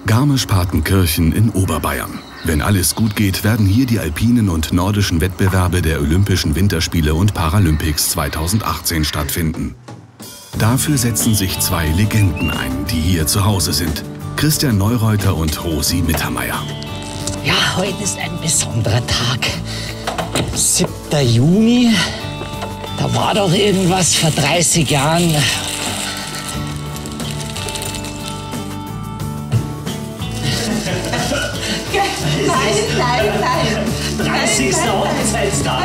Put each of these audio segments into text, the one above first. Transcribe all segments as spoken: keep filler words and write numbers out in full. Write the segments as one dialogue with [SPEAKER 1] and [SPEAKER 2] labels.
[SPEAKER 1] Garmisch-Partenkirchen in Oberbayern. Wenn alles gut geht, werden hier die alpinen und nordischen Wettbewerbe der Olympischen Winterspiele und Paralympics zweitausendachtzehn stattfinden. Dafür setzen sich zwei Legenden ein, die hier zu Hause sind. Christian Neureuter und Rosi Mittermeier.
[SPEAKER 2] Ja, heute ist ein besonderer Tag. siebter Juni. Da war doch irgendwas vor dreißig Jahren.
[SPEAKER 3] Nein, nein, nein.
[SPEAKER 2] dreißigster Hochzeitstag.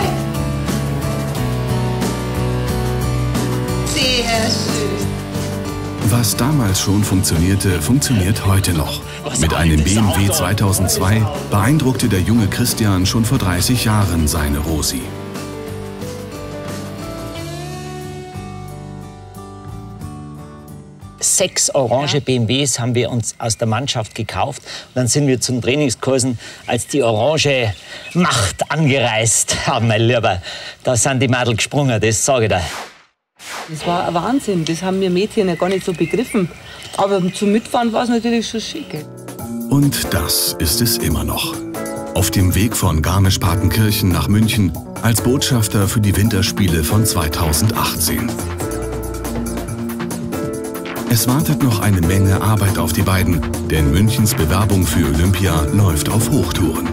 [SPEAKER 3] Sehr schön.
[SPEAKER 1] Was damals schon funktionierte, funktioniert heute noch. Mit einem B M W zweitausendzwei beeindruckte der junge Christian schon vor dreißig Jahren seine Rosi.
[SPEAKER 2] Sechs orange B M Ws haben wir uns aus der Mannschaft gekauft. Und dann sind wir zu den Trainingskursen als die orange Macht angereist. Ja, mein Lieber, da sind die Mädel gesprungen, das sage ich dir.
[SPEAKER 4] Das war ein Wahnsinn, das haben wir Mädchen ja gar nicht so begriffen. Aber zum Mitfahren war es natürlich schon schick.
[SPEAKER 1] Und das ist es immer noch. Auf dem Weg von Garmisch-Partenkirchen nach München als Botschafter für die Winterspiele von zweitausendachtzehn. Es wartet noch eine Menge Arbeit auf die beiden, denn Münchens Bewerbung für Olympia läuft auf Hochtouren.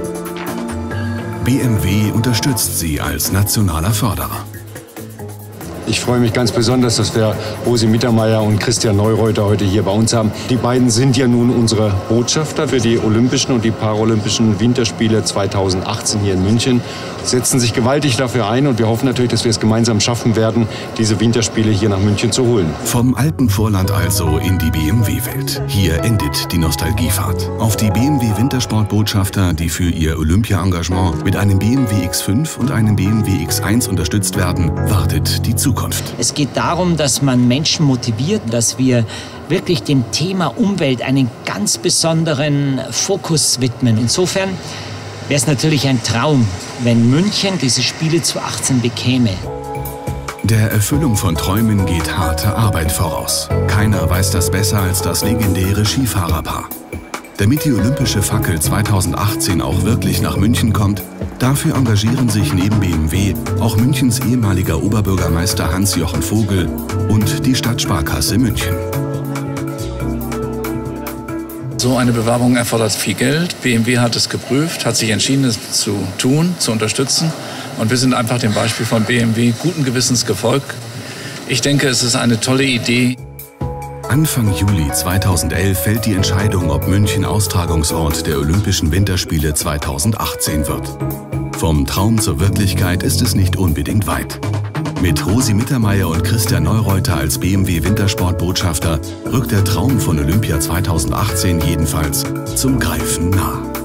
[SPEAKER 1] B M W unterstützt sie als nationaler Förderer.
[SPEAKER 5] Ich freue mich ganz besonders, dass wir Rosi Mittermeier und Christian Neureuter heute hier bei uns haben. Die beiden sind ja nun unsere Botschafter für die Olympischen und die Paralympischen Winterspiele zweitausendachtzehn hier in München. Setzen sich gewaltig dafür ein und wir hoffen natürlich, dass wir es gemeinsam schaffen werden, diese Winterspiele hier nach München zu holen.
[SPEAKER 1] Vom Alpenvorland also in die B M W-Welt. Hier endet die Nostalgiefahrt. Auf die B M W-Wintersportbotschafter, die für ihr Olympia-Engagement mit einem B M W X fünf und einem B M W X eins unterstützt werden, wartet die Zukunft.
[SPEAKER 2] Es geht darum, dass man Menschen motiviert, dass wir wirklich dem Thema Umwelt einen ganz besonderen Fokus widmen. Insofern wäre es natürlich ein Traum, wenn München diese Spiele zu achtzehn bekäme.
[SPEAKER 1] Der Erfüllung von Träumen geht harte Arbeit voraus. Keiner weiß das besser als das legendäre Skifahrerpaar. Damit die olympische Fackel zweitausendachtzehn auch wirklich nach München kommt, dafür engagieren sich neben B M W auch Münchens ehemaliger Oberbürgermeister Hans-Jochen Vogel und die Stadtsparkasse München.
[SPEAKER 6] So eine Bewerbung erfordert viel Geld. B M W hat es geprüft, hat sich entschieden, es zu tun, zu unterstützen. Und wir sind einfach dem Beispiel von B M W guten Gewissens gefolgt. Ich denke, es ist eine tolle Idee.
[SPEAKER 1] Anfang Juli zweitausendelf fällt die Entscheidung, ob München Austragungsort der Olympischen Winterspiele zweitausendachtzehn wird. Vom Traum zur Wirklichkeit ist es nicht unbedingt weit. Mit Rosi Mittermeier und Christian Neureuter als B M W-Wintersportbotschafter rückt der Traum von Olympia zweitausendachtzehn jedenfalls zum Greifen nah.